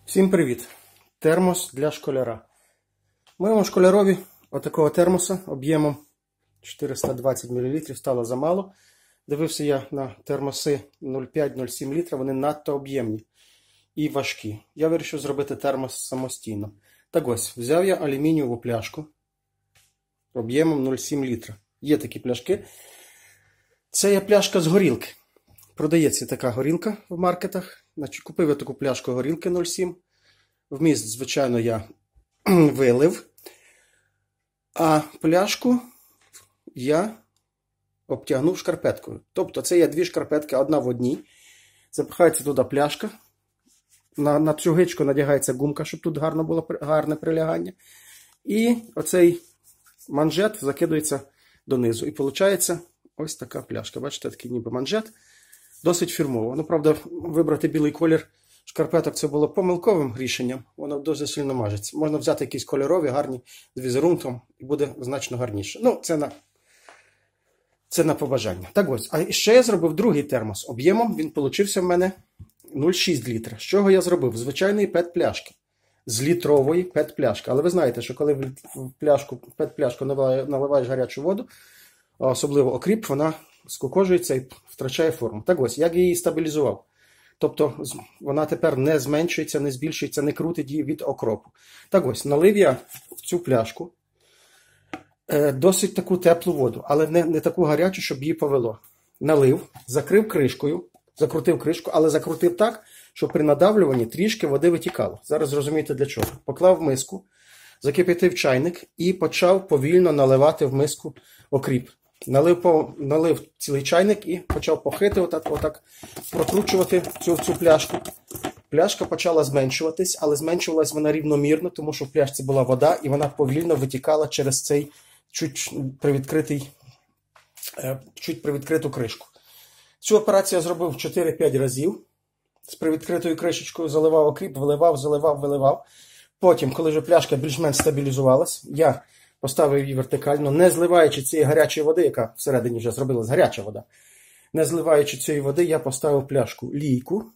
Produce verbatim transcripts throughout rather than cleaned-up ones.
Всім привіт! Термос для школяра. Моєму школярові отакого термоса об'ємом чотириста двадцять мілілітрів стало замало. Дивився я на термоси нуль п'ять - нуль сім літра, вони надто об'ємні і важкі. Я вирішив зробити термос самостійно. Так ось, взяв я алюмінієву пляшку об'ємом нуль сім літра. Є такі пляшки. Це є пляшка з горілки. Продається така горілка в маркетах. Значить, купив я таку пляшку горілки нуль сім. Вміст, звичайно, я вилив. А пляшку я обтягнув шкарпеткою. Тобто це є дві шкарпетки, одна в одній. Запихається туди пляшка. На, на цю гичку надягається гумка, щоб тут гарно було гарне прилягання. І оцей манжет закидується донизу. І виходить ось така пляшка. Бачите, такий ніби манжет. Досить фірмово. Ну, правда, вибрати білий колір шкарпеток це було помилковим рішенням. Воно дуже сильно мажеться. Можна взяти якісь кольорові, гарні, з візерунком, і буде значно гарніше. Ну, це на, це на побажання. Так ось. А ще я зробив другий термос. Об'ємом він получився в мене нуль шість літра. З чого я зробив? Звичайної пет-пляшки. З літрової пет-пляшки. Але ви знаєте, що коли в пляшку, пет-пляшку наливаєш гарячу воду, особливо окріп, вона скукожується і втрачає форму. Так ось, як я її стабілізував. Тобто вона тепер не зменшується, не збільшується, не крутить її від окропу. Так ось, налив я в цю пляшку е, досить таку теплу воду, але не, не таку гарячу, щоб її повело. Налив, закрив кришкою, закрутив кришку, але закрутив так, щоб при надавлюванні трішки води витікало. Зараз зрозумієте для чого. Поклав в миску, закип'ятив чайник і почав повільно наливати в миску окріп. Налив, по, налив цілий чайник і почав похити, отак, отак прокручувати цю, цю пляшку. Пляшка почала зменшуватись, але зменшувалась вона рівномірно, тому що в пляшці була вода, і вона повільно витікала через цей чуть привідкритий, чуть привідкриту кришку. Цю операцію я зробив чотири-п'ять разів. З привідкритою кришечкою заливав окріп, виливав, заливав, виливав. Потім, коли вже пляшка більш-менш стабілізувалась, я поставив її вертикально, не зливаючи цієї гарячої води, яка всередині вже зробилась гаряча вода. Не зливаючи цієї води, я поставив пляшку лійку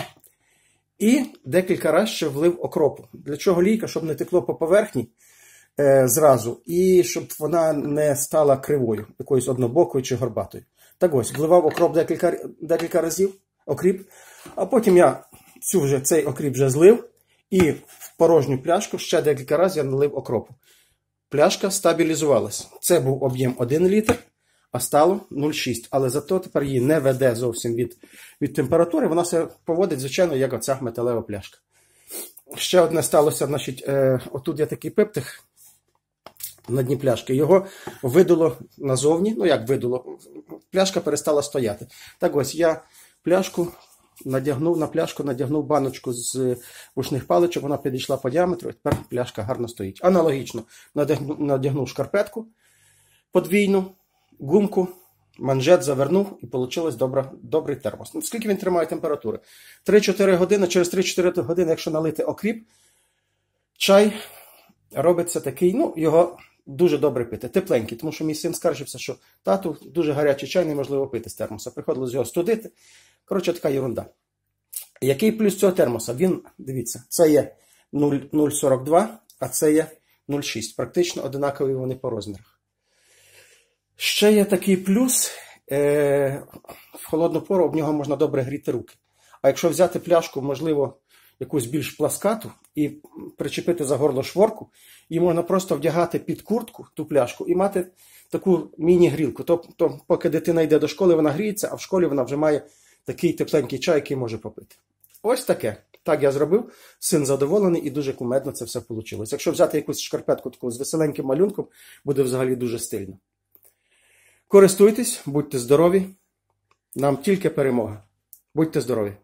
і декілька разів ще влив окропу. Для чого лійка? Щоб не текло по поверхні е, зразу, і щоб вона не стала кривою, якоюсь однобокою чи горбатою. Так ось, вливав окроп декілька, декілька разів, окріп, а потім я цю вже, цей окріп вже злив, і в порожню пляшку ще декілька разів я налив окропу. Пляшка стабілізувалась. Це був об'єм один літр, а стало нуль шість. Але зато тепер її не веде зовсім від, від температури. Вона себе поводить, звичайно, як оця металева пляшка. Ще одне сталося, значить, е, отут є такий пиптих на дні пляшки. Його видуло назовні. Ну, як видуло? Пляшка перестала стояти. Так ось, я пляшку надягнув, на пляшку надягнув баночку з вушних паличок, вона підійшла по діаметру, і тепер пляшка гарно стоїть. Аналогічно надягнув, надягнув шкарпетку подвійну, гумку, манжет завернув і вийшло добрий термос. Ну, скільки він тримає температури? три-чотири години, через три-чотири години, якщо налити окріп, чай робиться такий, ну, його дуже добре пити, тепленький, тому що мій син скаржився, що тату дуже гарячий чай неможливо пити з термоса. Приходилось його студити. Коротше, така ерунда. Який плюс цього термоса? Він, дивіться, це є нуль цілих сорок два, а це є нуль цілих шість. Практично одинакові вони по розмірах. Ще є такий плюс. Е, в холодну пору об нього можна добре гріти руки. А якщо взяти пляшку, можливо, якусь більш пласкату і причепити за горло шворку, її можна просто вдягати під куртку, ту пляшку, і мати таку міні-грілку. Тобто, поки дитина йде до школи, вона гріється, а в школі вона вже має такий тепленький чай, який може попити. Ось таке. Так я зробив. Син задоволений і дуже кумедно це все вийшло. Якщо взяти якусь шкарпетку таку з веселеньким малюнком, буде взагалі дуже стильно. Користуйтесь, будьте здорові. Нам тільки перемога. Будьте здорові!